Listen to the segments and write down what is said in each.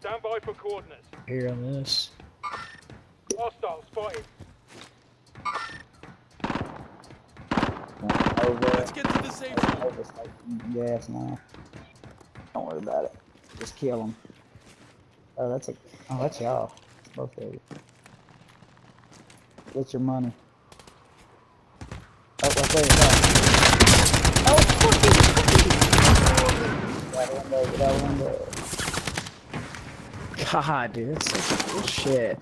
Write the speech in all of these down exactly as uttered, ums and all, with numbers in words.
Stand by for coordinates. Here on this. Hostile spotted. Over. Let's get to the safe zone. Over. Gas now. Don't worry about it. Just kill them. Oh, that's a. Oh, that's y'all. Both of you. Get your money. Oh, right there. Oh, fucking, fucking. Get out of window. Get out of window. God, dude, that's such bullshit.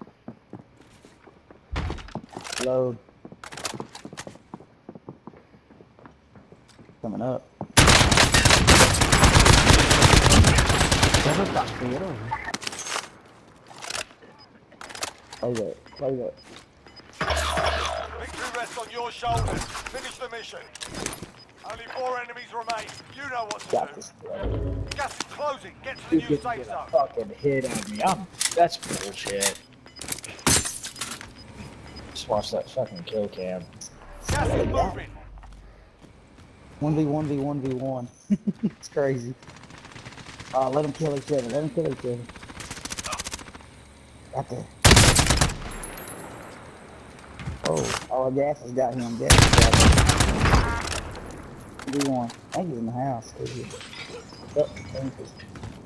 Load. Coming up. Never got me over. Play that. Play that. Victory rests on your shoulders. Finish the mission. Only four enemies remain. You know what to Got do. this. Gas is closing. Get to the You new could safe get a zone. fucking hit on me. I'm, that's bullshit. Just watch that fucking kill cam. Gas is moving. one v one v one v one. It's crazy. Oh, let them kill each other. Let them kill each other. Got there. Oh, oh, gas has got him. Gas has got him. v one. I think he's in the house. Yep, thank you.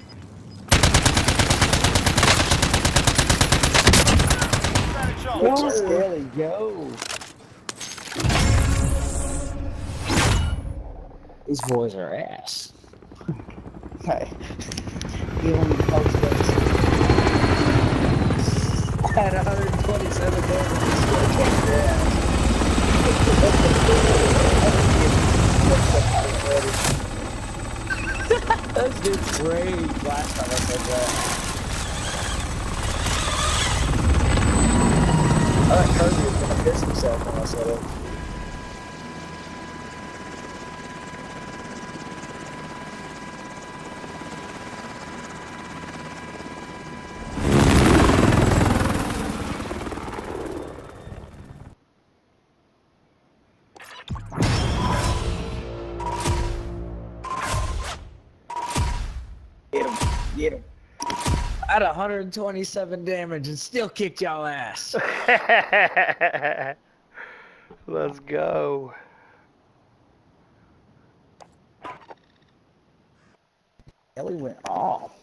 Go, Skelly, go. These boys are ass. Hey. You want me to post this? I had one hundred twenty-seven damage. Still can't grab. Those dudes raged last time I said that. I thought Kirby was gonna piss himself when I said it. Get him. Get him. I had one hundred twenty-seven damage and still kicked y'all ass. Let's go. Ellie went off.